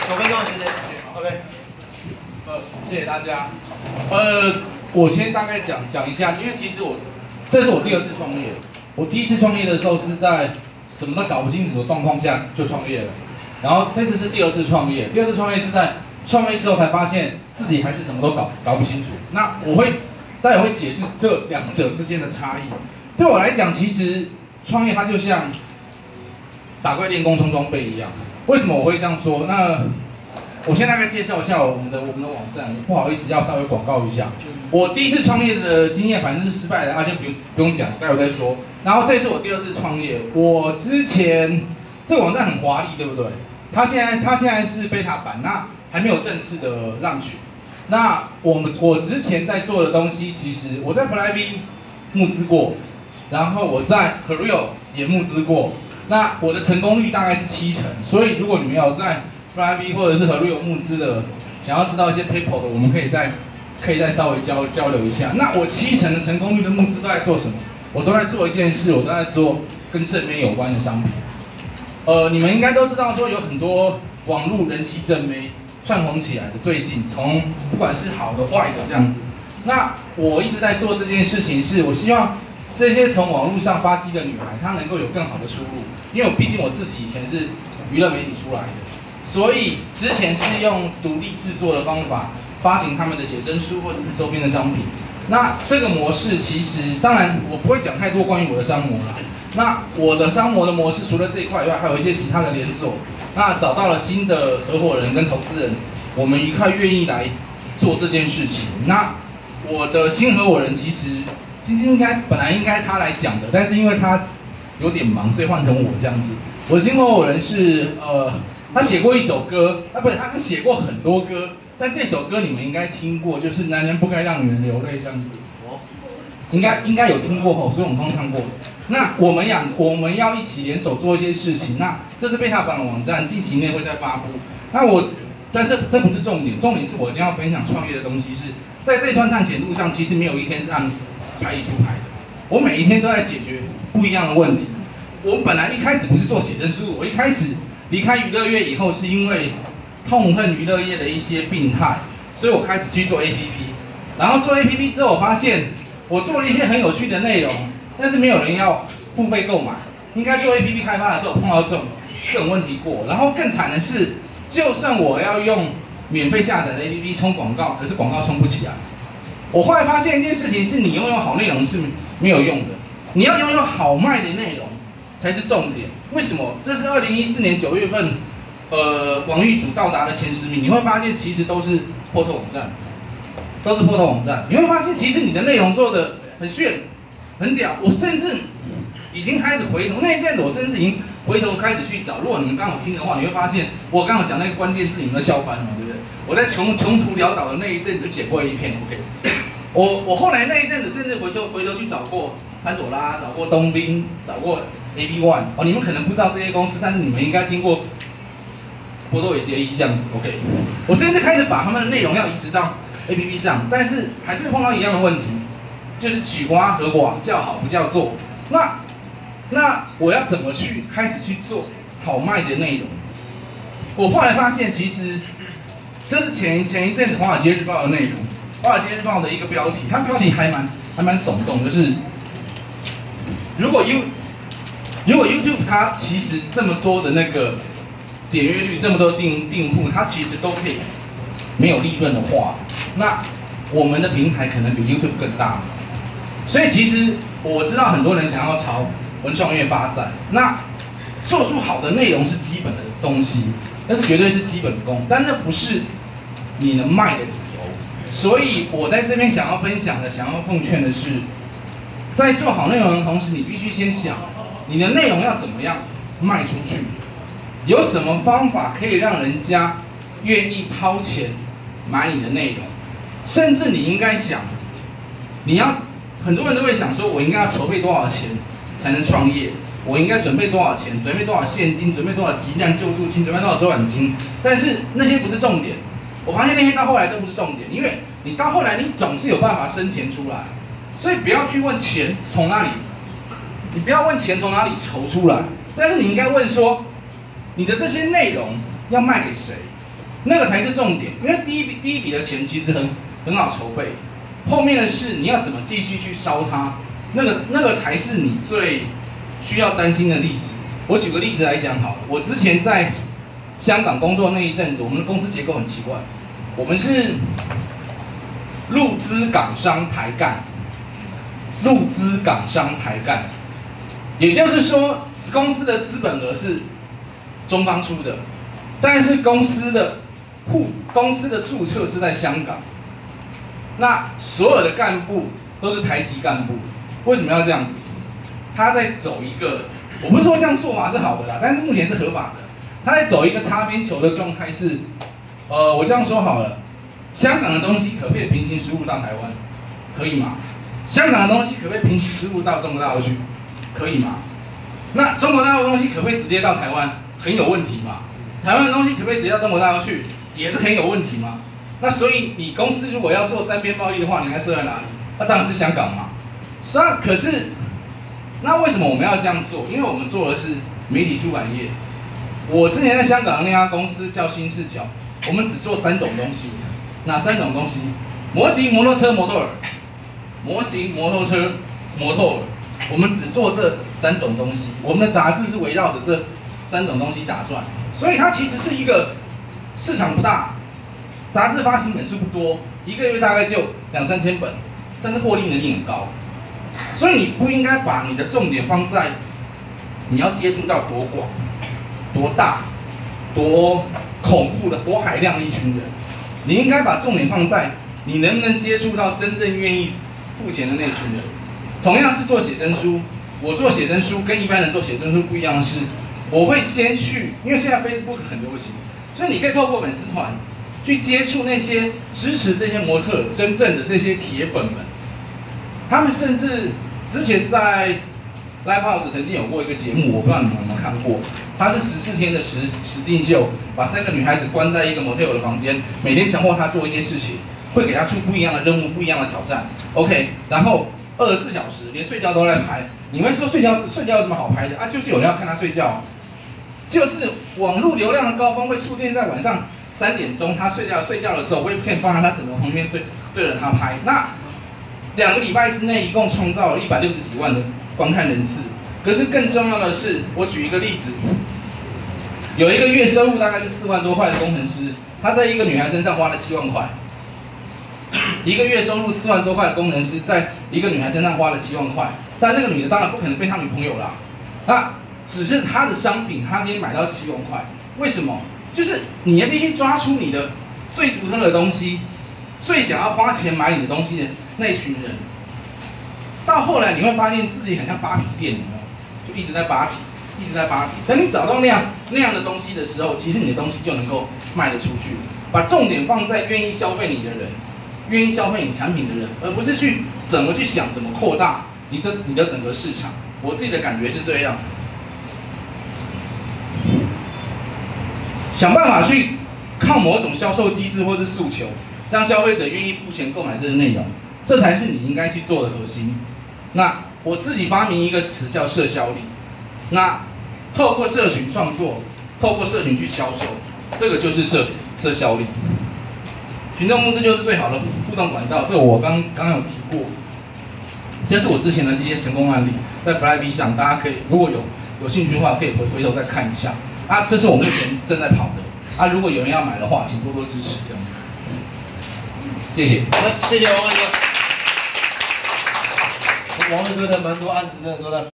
分钟的时间 ，OK。 谢谢大家。我先大概讲一下，因为其实这是我第2次创业。我第1次创业的时候是在什么都搞不清楚的状况下就创业了，然后这次是第2次创业。第2次创业是在创业之后才发现自己还是什么都搞不清楚。那待会会解释这2者之间的差异。对我来讲，其实创业它就像打怪练功充装备一样。为什么我会这样说？那我先大概介绍一下我们的网站，不好意思要稍微广告一下。我第1次创业的经验反正是失败的，那就不用讲，待会再说。然后这是我第2次创业，我之前这个网站很华丽，对不对？它现在是 beta 版，那还没有正式的launch。那我之前在做的东西，其实我在 Flyv 募资过，然后我在 Career 也募资过，那我的成功率大概是70%。所以如果你们有在 Flyv 或者是Career募资的，想要知道一些 paper 的，我们可以再稍微交流一下。那我70%的成功率的募资都在做什么？我都在做一件事，我都在做跟正妹有关的商品。你们应该都知道说有很多网络人气正妹窜红起来的，最近从不管是好的坏的这样子。那我一直在做这件事情，是我希望这些从网络上发迹的女孩，她能够有更好的出路。因为毕竟我自己以前是娱乐媒体出来的，所以之前是用独立制作的方法发行他们的写真书或者是周边的商品。那这个模式其实，当然我不会讲太多关于我的商模啦。那我的商模的模式，除了这一块以外，还有一些其他的连锁。那找到了新的合伙人跟投资人，我们一块愿意来做这件事情。那我的新合伙人其实今天本来应该他来讲的，但是因为他有点忙，所以换成我这样子。我的新合伙人是他写过一首歌，不是，他写过很多歌，但这首歌你们应该听过，就是男人不该让女人流泪这样子。应该有听过吼，所以我们通唱过。那我们要一起联手做一些事情。那这是beta版的网站，近期内会再发布。但这不是重点，重点是我今天要分享创业的东西是，在这段探险路上，其实没有一天是按牌理出牌的。我每一天都在解决不一样的问题。我本来一开始不是做写真书，我一开始离开娱乐业以后，是因为痛恨娱乐业的一些病态，所以我开始去做 APP。然后做 APP 之后，我发现我做了一些很有趣的内容，但是没有人要付费购买。应该做 APP 开发的都有碰到这种问题过。然后更惨的是，就算我要用免费下载的 APP 冲广告，可是广告冲不起来。我后来发现一件事情是，你拥有好内容是没有用的，你要拥有好卖的内容才是重点。为什么？这是2014年9月份，网域组到达的前10名，你会发现其实都是破头网站。你会发现，其实你的内容做的很炫、很屌。我甚至已经开始回头，那一阵子我甚至已经回头开始去找。如果你们刚好听的话，你会发现我刚好讲那个关键字，你们都笑翻了，对不对？我在穷途潦倒的那一阵子剪过一片 ，OK。我后来那一阵子甚至回头去找过潘朵拉，找过东兵，找过 AB1。哦，你们可能不知道这些公司，但是你们应该听过波多野结衣这样子 ，OK。我甚至开始把他们的内容要移植到 APP 上，但是还是会碰到一样的问题，就是曲瓜和寡，叫好不叫座。那我要怎么开始去做好卖的内容？我后来发现，其实这是前一阵子《华尔街日报》的内容，《华尔街日报》的一个标题，它标题还蛮耸动，就是如果 YouTube 它其实这么多的那个点阅率，这么多订户，它其实都可以没有利润的话，那我们的平台可能比 YouTube 更大。所以其实我知道很多人想要朝文创业发展，那做出好的内容是基本的东西，那是绝对是基本功，但那不是你能卖的理由。所以我在这边想要分享的、想要奉劝的是，在做好内容的同时，你必须先想你的内容要怎么样卖出去，有什么方法可以让人家愿意掏钱买你的内容，甚至你应该想，很多人都会想说，我应该要筹备多少钱才能创业？我应该准备多少钱？准备多少现金？准备多少急难救助金？准备多少周转金？但是那些不是重点。我发现那些到后来都不是重点，因为你到后来你总是有办法生钱出来，所以不要去问钱从哪里，你不要问钱从哪里筹出来，但是你应该问说，你的这些内容要卖给谁？ 那个才是重点，因为第一笔的钱其实很好筹备，后面的事你要怎么继续去烧它，那个才是你最需要担心的例子。我举个例子来讲好了，我之前在香港工作那一阵子，我们的公司结构很奇怪，我们是陆资港商台干，陆资港商台干，也就是说公司的资本额是中方出的，但是公司的注册是在香港，那所有的干部都是台籍干部，为什么要这样子？他在走一个，我不是说这样做法是好的啦，但是目前是合法的。他在走一个擦边球的状态是，我这样说好了，香港的东西可不可以平行输入到台湾？可以吗？香港的东西可不可以平行输入到中国大陆去？可以吗？那中国大陆的东西可不可以直接到台湾？很有问题嘛。台湾的东西可不可以直接到中国大陆去？也是很有问题嘛。那所以你公司如果要做三边贸易的话，你应该设在哪里？那当然是香港嘛。可是，那为什么我们要这样做？因为我们做的是媒体出版业。我之前在香港的那家公司叫新视角，我们只做3种东西。哪3种东西？模型、摩托车、摩托尔。模型、摩托车、摩托尔。我们只做这3种东西。我们的杂志是围绕着这3种东西打转，所以它其实是一个市场不大，杂志发行本数不多，一个月大概就2、3千本，但是获利能力很高。所以你不应该把你的重点放在你要接触到多广、多大、多恐怖的、多海量的一群人，你应该把重点放在你能不能接触到真正愿意付钱的那群人。同样是做写真书，我做写真书跟一般人做写真书不一样的是，我会先去，因为现在 Facebook 很流行，所以你可以透过粉丝团去接触那些支持这些模特真正的这些铁粉们。他们甚至之前在 Livehouse 曾经有过一个节目，我不知道你们有没有看过，它是14天的实境秀，把3个女孩子关在一个 motel 的房间，每天强迫她做一些事情，会给她出不一样的任务、不一样的挑战。OK， 然后24小时连睡觉都在拍。你会说睡觉有什么好拍的啊？就是有人要看她睡觉，就是网络流量的高峰会出现在晚上3点钟，她睡觉的时候，我也可以放在她整个旁边对着她拍。那2个礼拜之内，一共创造了160几万的观看人次。可是更重要的是，我举一个例子，有一个月收入大概是4万多块的工程师，他在一个女孩身上花了7万块。一个月收入4万多块的工程师，在一个女孩身上花了7万块，但那个女的当然不可能变他女朋友啦。那只是他的商品，他可以买到7万块。为什么？就是你也必须抓出你的最独特的东西，最想要花钱买你的东西的那群人。到后来你会发现自己很像扒皮店，就一直在扒皮，一直在扒皮。等你找到那样的东西的时候，其实你的东西就能够卖得出去。把重点放在愿意消费你的人，愿意消费你产品的人，而不是去怎么去想怎么扩大你的整个市场。我自己的感觉是这样，想办法去靠某种销售机制或是诉求，让消费者愿意付钱购买这个内容，这才是你应该去做的核心。那我自己发明一个词叫社销力，那透过社群创作，透过社群去销售，这个就是社销力。群众募资就是最好的互动管道，这个我刚刚有提过，这是我之前的这些成功案例，在 FlyBee 上，大家可以如果有兴趣的话，可以回头再看一下。啊，这是我目前正在跑的。啊，如果有人要买的话，请多多支持，这样。谢谢。 谢谢王伟哥。王伟哥的蛮多案子真的都在。